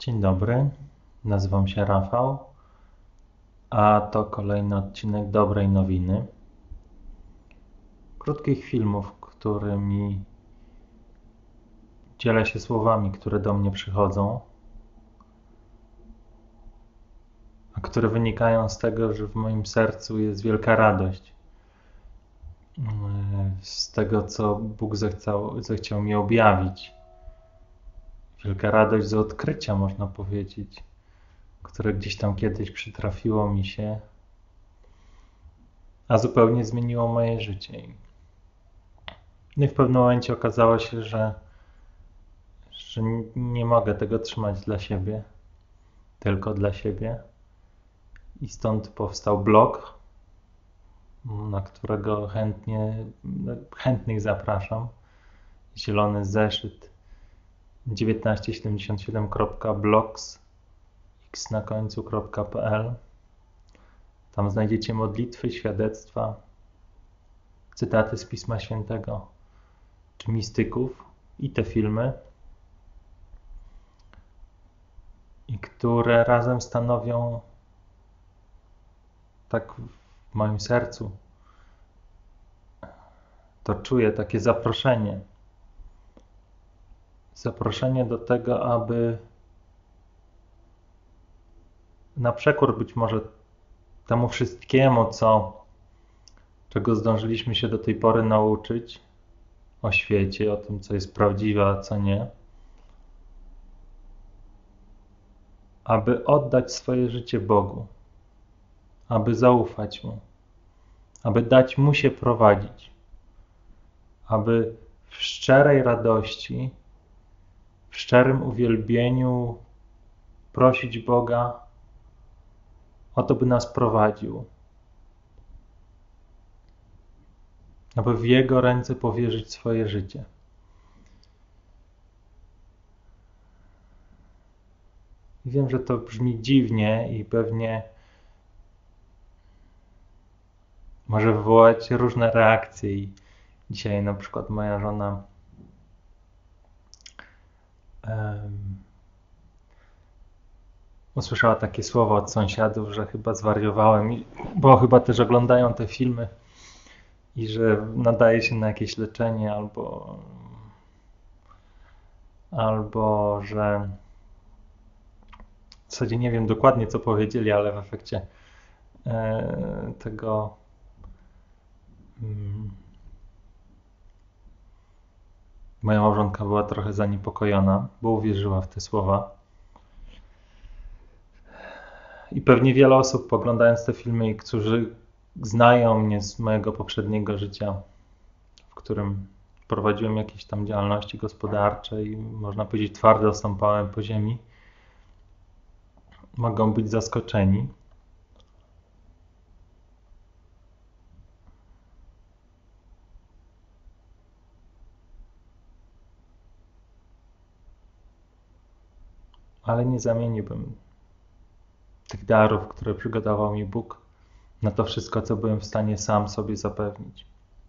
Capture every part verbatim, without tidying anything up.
Dzień dobry, nazywam się Rafał, a to kolejny odcinek Dobrej Nowiny. Krótkich filmów, którymi dzielę się słowami, które do mnie przychodzą, a które wynikają z tego, że w moim sercu jest wielka radość z tego, co Bóg zechciał, zechciał mi objawić. Wielka radość z odkrycia, można powiedzieć, które gdzieś tam kiedyś przytrafiło mi się, a zupełnie zmieniło moje życie. No i w pewnym momencie okazało się, że, że nie mogę tego trzymać dla siebie, tylko dla siebie. I stąd powstał blog, na którego chętnie, chętnych zapraszam. Zielony zeszyt dziewiętnaście siedemdziesiąt siedem kropka blogs x na końcu kropka p l. Tam znajdziecie modlitwy, świadectwa, cytaty z Pisma Świętego czy mistyków i te filmy, i które razem stanowią, tak w moim sercu to czuję, takie zaproszenie. Zaproszenie do tego, aby na przekór być może temu wszystkiemu, co, czego zdążyliśmy się do tej pory nauczyć o świecie, o tym, co jest prawdziwe, a co nie, aby oddać swoje życie Bogu, aby zaufać Mu, aby dać Mu się prowadzić, aby w szczerej radości, w szczerym uwielbieniu prosić Boga o to, by nas prowadził, aby w Jego ręce powierzyć swoje życie. I wiem, że to brzmi dziwnie i pewnie może wywołać różne reakcje. I dzisiaj na przykład moja żona um, usłyszała takie słowa od sąsiadów, że chyba zwariowałem, i, bo chyba też oglądają te filmy i że nadaje się na jakieś leczenie, albo albo że w zasadzie nie wiem dokładnie, co powiedzieli, ale w efekcie e, tego mm, moja małżonka była trochę zaniepokojona, bo uwierzyła w te słowa. I pewnie wiele osób, oglądając te filmy, którzy znają mnie z mojego poprzedniego życia, w którym prowadziłem jakieś tam działalności gospodarcze i można powiedzieć twardo stąpałem po ziemi, mogą być zaskoczeni. Ale nie zamieniłbym tych darów, które przygotował mi Bóg, na to wszystko, co byłem w stanie sam sobie zapewnić.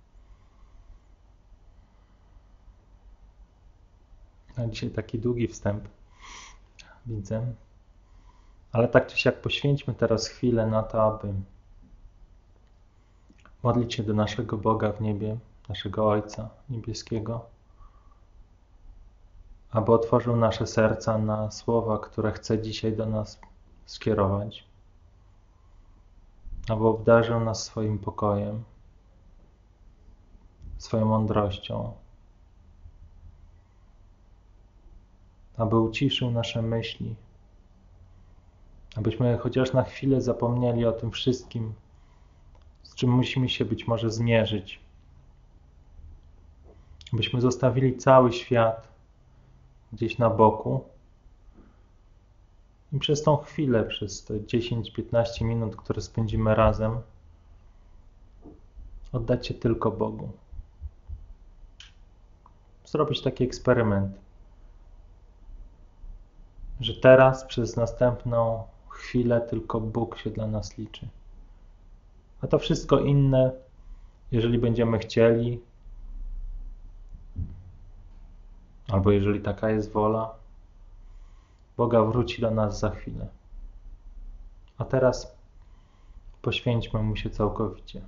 No, dzisiaj taki długi wstęp, widzę. Ale tak czy siak poświęćmy teraz chwilę na to, aby modlić się do naszego Boga w niebie, naszego Ojca Niebieskiego, aby otworzył nasze serca na słowa, które chce dzisiaj do nas skierować, aby obdarzył nas swoim pokojem, swoją mądrością, aby uciszył nasze myśli, abyśmy chociaż na chwilę zapomnieli o tym wszystkim, z czym musimy się być może zmierzyć, abyśmy zostawili cały świat gdzieś na boku i przez tą chwilę, przez te dziesięć piętnaście minut, które spędzimy razem, oddać się tylko Bogu. Zrobić taki eksperyment, że teraz przez następną chwilę tylko Bóg się dla nas liczy. A to wszystko inne, jeżeli będziemy chcieli, albo jeżeli taka jest wola, Boga wróci do nas za chwilę. A teraz poświęćmy Mu się całkowicie.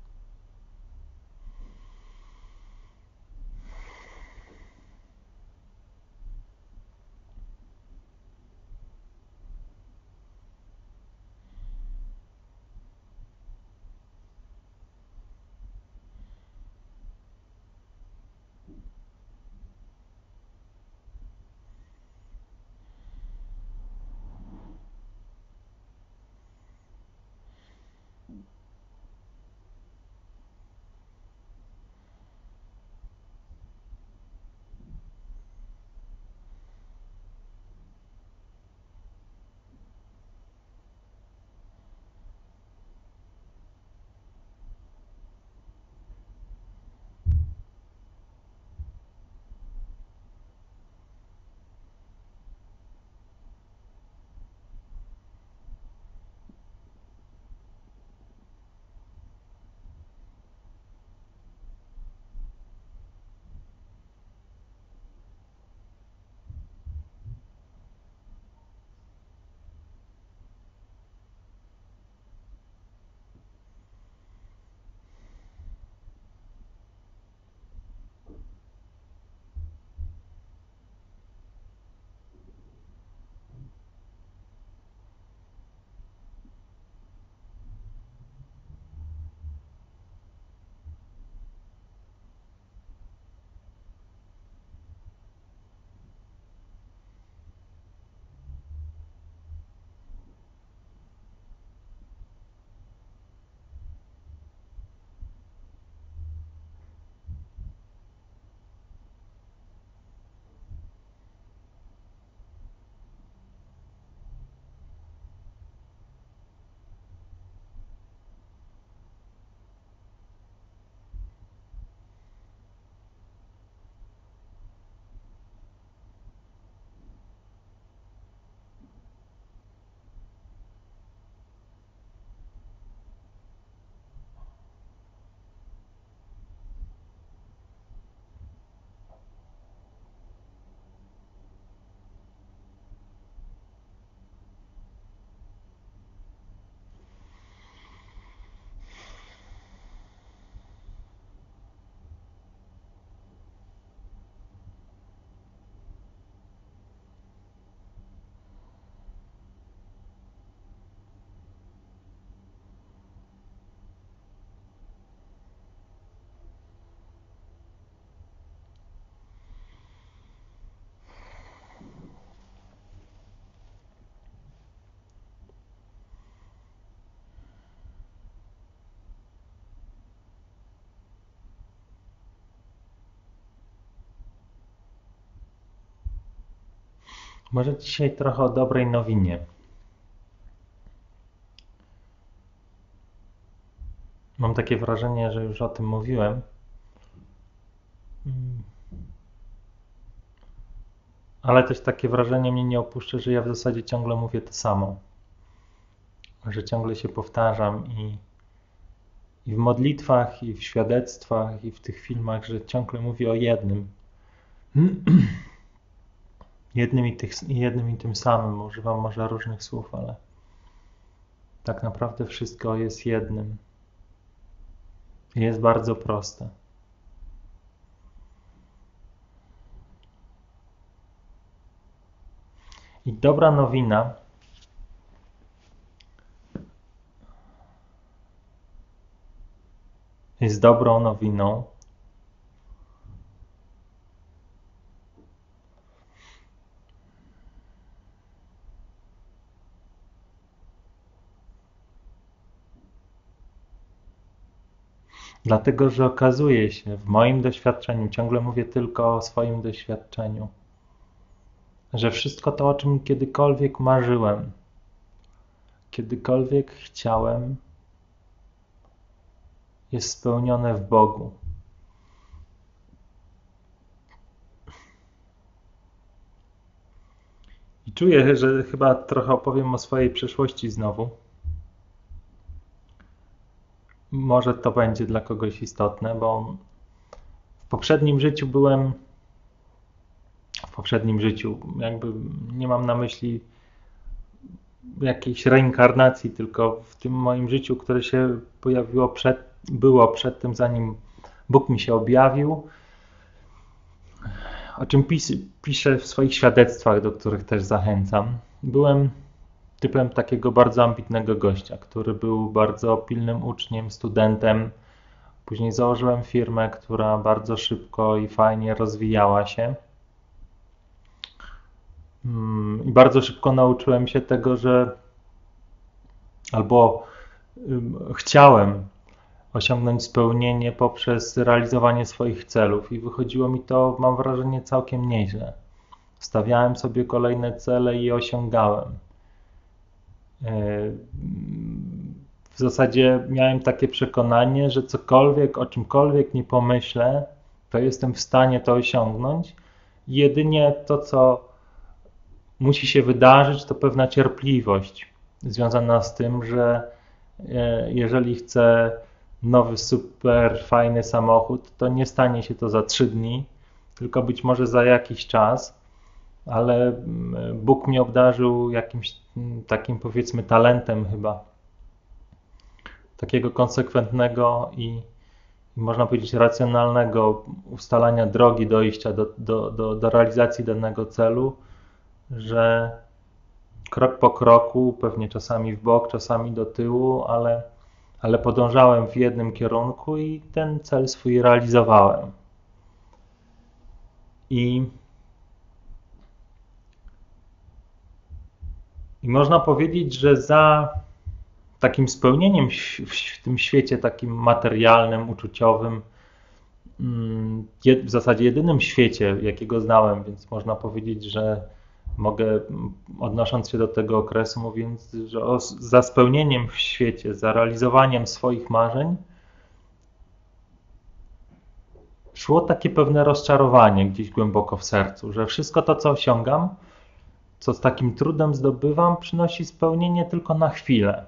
Może dzisiaj trochę o dobrej nowinie. Mam takie wrażenie, że już o tym mówiłem. Ale też takie wrażenie mnie nie opuszcza, że ja w zasadzie ciągle mówię to samo. Że ciągle się powtarzam i, i w modlitwach, i w świadectwach, i w tych filmach, że ciągle mówię o jednym. Jednym i, tych, jednym i tym samym. Używam może różnych słów, ale tak naprawdę wszystko jest jednym. Jest bardzo proste. I dobra nowina jest dobrą nowiną, dlatego że okazuje się, w moim doświadczeniu, ciągle mówię tylko o swoim doświadczeniu, że wszystko to, o czym kiedykolwiek marzyłem, kiedykolwiek chciałem, jest spełnione w Bogu. I czuję, że chyba trochę opowiem o swojej przeszłości znowu. Może to będzie dla kogoś istotne, bo w poprzednim życiu byłem w poprzednim życiu. Jakby nie mam na myśli jakiejś reinkarnacji, tylko w tym moim życiu, które się pojawiło przed, było przed tym, zanim Bóg mi się objawił, o czym pis, piszę w swoich świadectwach, do których też zachęcam. Byłem typem takiego bardzo ambitnego gościa, który był bardzo pilnym uczniem, studentem. Później założyłem firmę, która bardzo szybko i fajnie rozwijała się. I bardzo szybko nauczyłem się tego, że albo chciałem osiągnąć spełnienie poprzez realizowanie swoich celów i wychodziło mi to, mam wrażenie, całkiem nieźle. Stawiałem sobie kolejne cele i je osiągałem. W zasadzie miałem takie przekonanie, że cokolwiek, o czymkolwiek nie pomyślę, to jestem w stanie to osiągnąć. Jedynie to, co musi się wydarzyć, to pewna cierpliwość związana z tym, że jeżeli chcę nowy, super fajny samochód, to nie stanie się to za trzy dni, tylko być może za jakiś czas, ale Bóg mnie obdarzył jakimś takim, powiedzmy, talentem chyba, takiego konsekwentnego i, i można powiedzieć racjonalnego ustalania drogi dojścia do, do, do, do realizacji danego celu, że krok po kroku, pewnie czasami w bok, czasami do tyłu, ale, ale podążałem w jednym kierunku i ten cel swój realizowałem. I, i można powiedzieć, że za takim spełnieniem w tym świecie takim materialnym, uczuciowym, w zasadzie jedynym świecie, jakiego znałem, więc można powiedzieć, że mogę, odnosząc się do tego okresu, mówiąc, że o, za spełnieniem w świecie, za realizowaniem swoich marzeń szło takie pewne rozczarowanie gdzieś głęboko w sercu, że wszystko to, co osiągam, co z takim trudem zdobywam, przynosi spełnienie tylko na chwilę.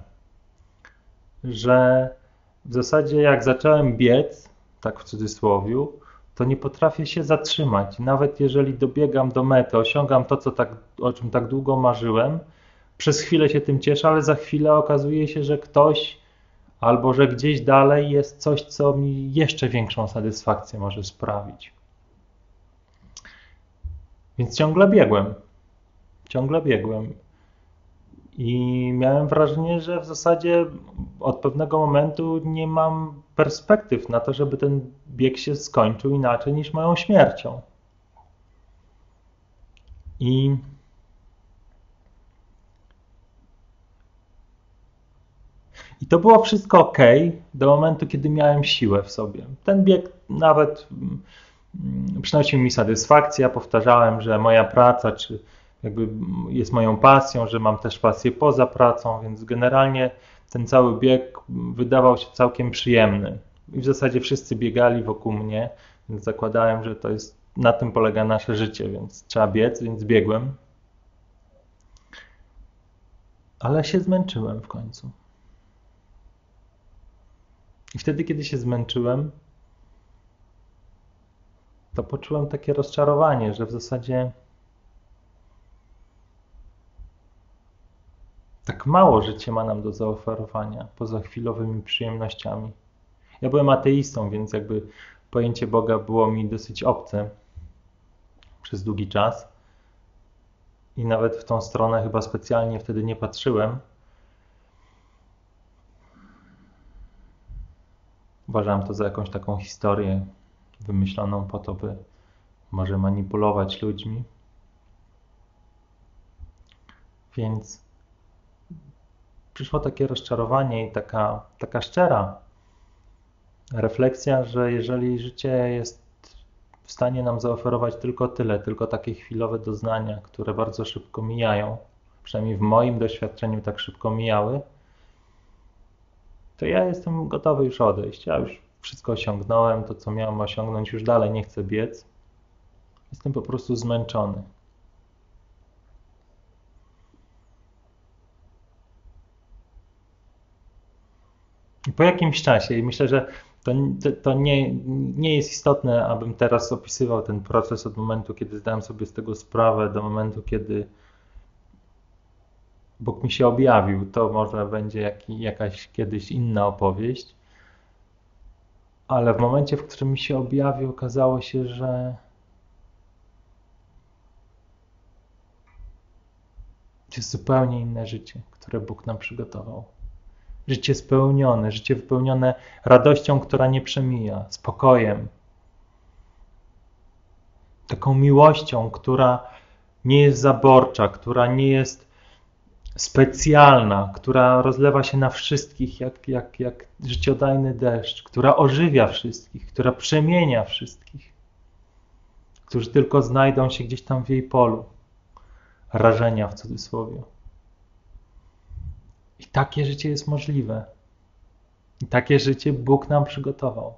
Że w zasadzie jak zacząłem biec, tak w cudzysłowiu, to nie potrafię się zatrzymać. Nawet jeżeli dobiegam do mety, osiągam to, co tak, o czym tak długo marzyłem, przez chwilę się tym cieszę, ale za chwilę okazuje się, że ktoś albo że gdzieś dalej jest coś, co mi jeszcze większą satysfakcję może sprawić. Więc ciągle biegłem. Ciągle biegłem. I miałem wrażenie, że w zasadzie od pewnego momentu nie mam perspektyw na to, żeby ten bieg się skończył inaczej niż moją śmiercią. I, I to było wszystko ok do momentu, kiedy miałem siłę w sobie. Ten bieg nawet przynosił mi satysfakcję. Ja powtarzałem, że moja praca czy jakby jest moją pasją, że mam też pasję poza pracą, więc generalnie ten cały bieg wydawał się całkiem przyjemny. I w zasadzie wszyscy biegali wokół mnie, więc zakładałem, że to jest, na tym polega nasze życie, więc trzeba biec, więc biegłem. Ale się zmęczyłem w końcu. I wtedy, kiedy się zmęczyłem, to poczułem takie rozczarowanie, że w zasadzie tak mało życie ma nam do zaoferowania, poza chwilowymi przyjemnościami. Ja byłem ateistą, więc jakby pojęcie Boga było mi dosyć obce przez długi czas. I nawet w tą stronę chyba specjalnie wtedy nie patrzyłem. Uważałem to za jakąś taką historię wymyśloną po to, by może manipulować ludźmi. Więc przyszło takie rozczarowanie i taka, taka szczera refleksja, że jeżeli życie jest w stanie nam zaoferować tylko tyle, tylko takie chwilowe doznania, które bardzo szybko mijają, przynajmniej w moim doświadczeniu tak szybko mijały, to ja jestem gotowy już odejść. Ja już wszystko osiągnąłem, to co miałem osiągnąć, już dalej nie chcę biec. Jestem po prostu zmęczony. I po jakimś czasie, i myślę, że To, to, to nie, nie jest istotne, abym teraz opisywał ten proces od momentu, kiedy zdałem sobie z tego sprawę, do momentu, kiedy Bóg mi się objawił. To może będzie jak, jakaś kiedyś inna opowieść. Ale w momencie, w którym mi się objawił, okazało się, że to jest zupełnie inne życie, które Bóg nam przygotował. Życie spełnione, życie wypełnione radością, która nie przemija, spokojem, taką miłością, która nie jest zaborcza, która nie jest specjalna, która rozlewa się na wszystkich jak, jak, jak życiodajny deszcz, która ożywia wszystkich, która przemienia wszystkich, którzy tylko znajdą się gdzieś tam w jej polu rażenia w cudzysłowie. I takie życie jest możliwe. I takie życie Bóg nam przygotował.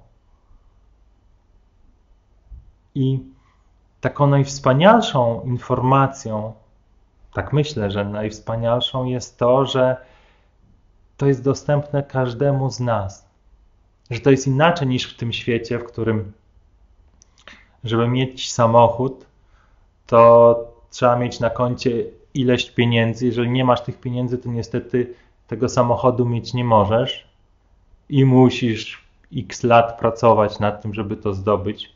I taką najwspanialszą informacją, tak myślę, że najwspanialszą jest to, że to jest dostępne każdemu z nas. Że to jest inaczej niż w tym świecie, w którym, żeby mieć samochód, to trzeba mieć na koncie ileś pieniędzy. Jeżeli nie masz tych pieniędzy, to niestety tego samochodu mieć nie możesz i musisz x lat pracować nad tym, żeby to zdobyć.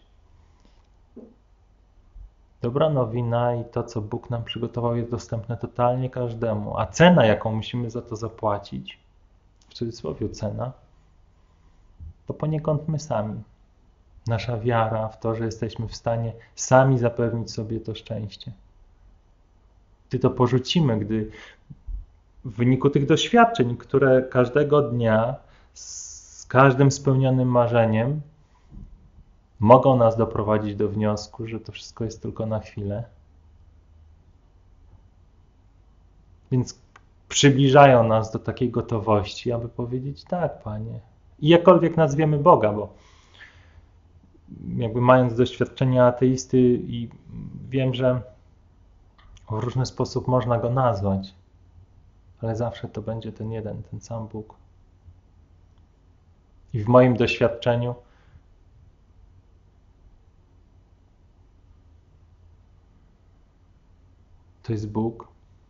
Dobra nowina i to, co Bóg nam przygotował, jest dostępne totalnie każdemu. A cena, jaką musimy za to zapłacić, w cudzysłowie cena, to poniekąd my sami. Nasza wiara w to, że jesteśmy w stanie sami zapewnić sobie to szczęście. Gdy to porzucimy, gdy w wyniku tych doświadczeń, które każdego dnia z każdym spełnionym marzeniem mogą nas doprowadzić do wniosku, że to wszystko jest tylko na chwilę. Więc przybliżają nas do takiej gotowości, aby powiedzieć tak, Panie. I jakkolwiek nazwiemy Boga, bo jakby mając doświadczenia ateisty i wiem, że w różny sposób można Go nazwać, ale zawsze to będzie ten jeden, ten sam Bóg. I w moim doświadczeniu to jest Bóg,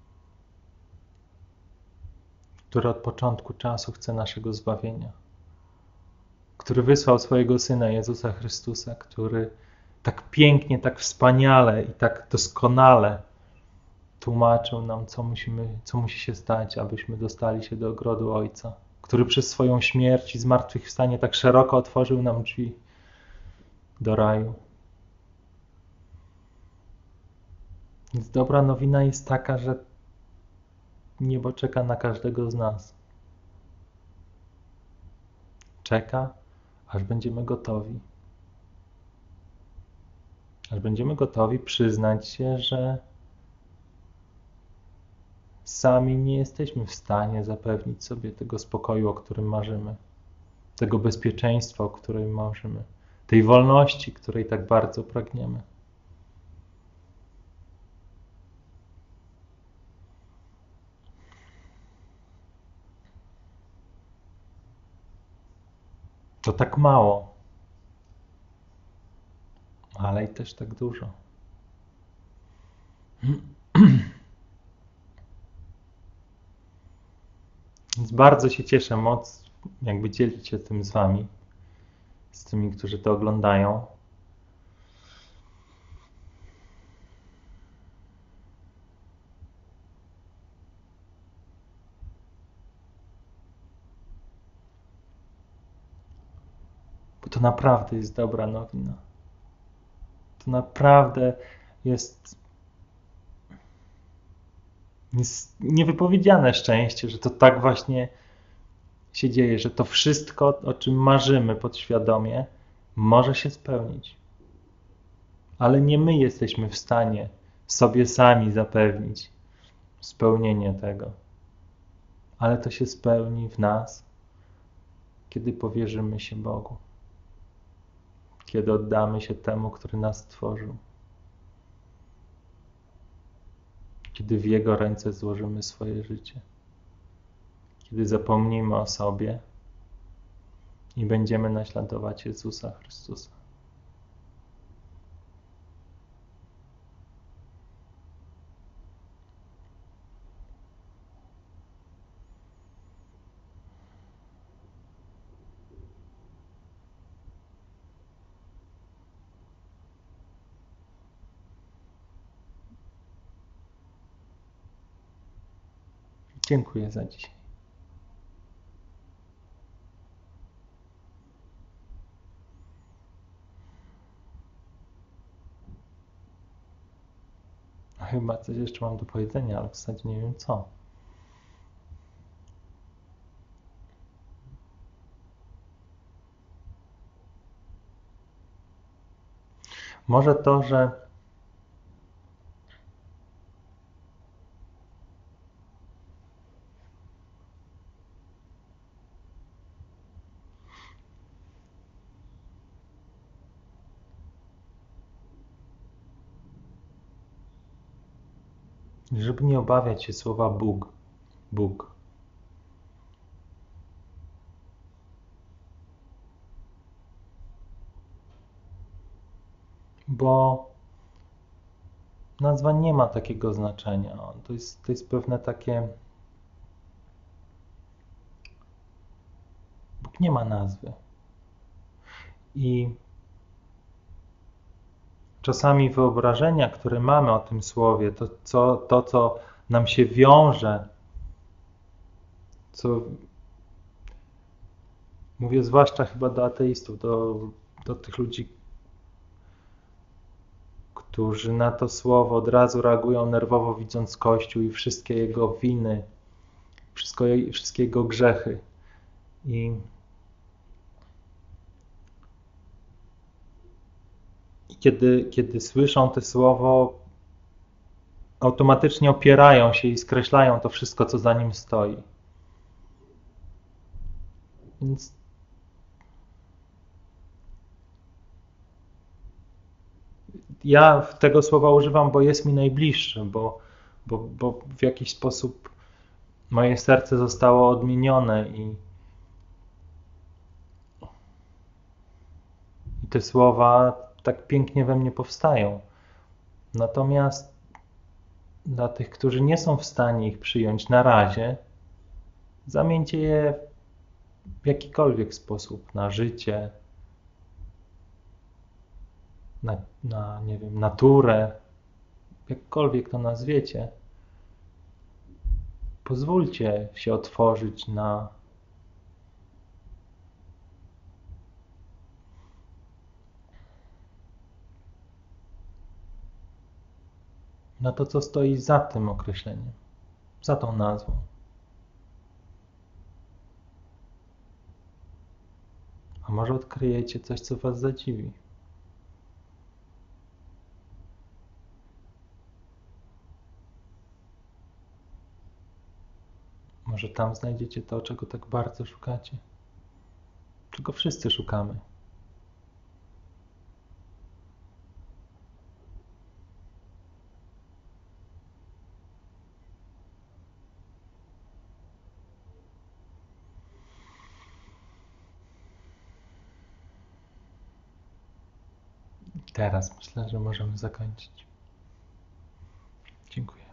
który od początku czasu chce naszego zbawienia, który wysłał swojego Syna Jezusa Chrystusa, który tak pięknie, tak wspaniale i tak doskonale tłumaczył nam, co musimy, co musi się stać, abyśmy dostali się do ogrodu Ojca, który przez swoją śmierć i zmartwychwstanie tak szeroko otworzył nam drzwi do raju. Więc dobra nowina jest taka, że niebo czeka na każdego z nas. Czeka, aż będziemy gotowi. Aż będziemy gotowi przyznać się, że sami nie jesteśmy w stanie zapewnić sobie tego spokoju, o którym marzymy, tego bezpieczeństwa, o którym marzymy, tej wolności, której tak bardzo pragniemy. To tak mało, ale i też tak dużo. Więc bardzo się cieszę moc, jakby dzielić się tym z wami, z tymi, którzy to oglądają. Bo to naprawdę jest dobra nowina. To naprawdę jest, jest niewypowiedziane szczęście, że to tak właśnie się dzieje, że to wszystko, o czym marzymy podświadomie, może się spełnić. Ale nie my jesteśmy w stanie sobie sami zapewnić spełnienie tego. Ale to się spełni w nas, kiedy powierzymy się Bogu. Kiedy oddamy się temu, który nas stworzył. Kiedy w Jego ręce złożymy swoje życie. Kiedy zapomnimy o sobie i będziemy naśladować Jezusa Chrystusa. Dziękuję za dzisiaj. Chyba coś jeszcze mam do powiedzenia, ale w zasadzie nie wiem co. Może to, że żeby nie obawiać się słowa Bóg, Bóg. Bo nazwa nie ma takiego znaczenia. To jest, to jest pewne takie... Bóg nie ma nazwy. I czasami wyobrażenia, które mamy o tym słowie, to co, to, co nam się wiąże, co mówię zwłaszcza chyba do ateistów, do, do tych ludzi, którzy na to słowo od razu reagują nerwowo, widząc Kościół i wszystkie jego winy, wszystko, wszystkie jego grzechy. I, i kiedy, kiedy słyszą to słowo, automatycznie opierają się i skreślają to wszystko, co za nim stoi. Więc ja tego słowa używam, bo jest mi najbliższy, bo, bo, bo w jakiś sposób moje serce zostało odmienione i, i te słowa tak pięknie we mnie powstają. Natomiast dla tych, którzy nie są w stanie ich przyjąć na razie, zamieńcie je w jakikolwiek sposób na życie, na, na nie wiem, naturę, jakkolwiek to nazwiecie. Pozwólcie się otworzyć na na to, co stoi za tym określeniem, za tą nazwą. A może odkryjecie coś, co was zadziwi. Może tam znajdziecie to, czego tak bardzo szukacie. Czego wszyscy szukamy. Teraz myślę, że możemy zakończyć. Dziękuję.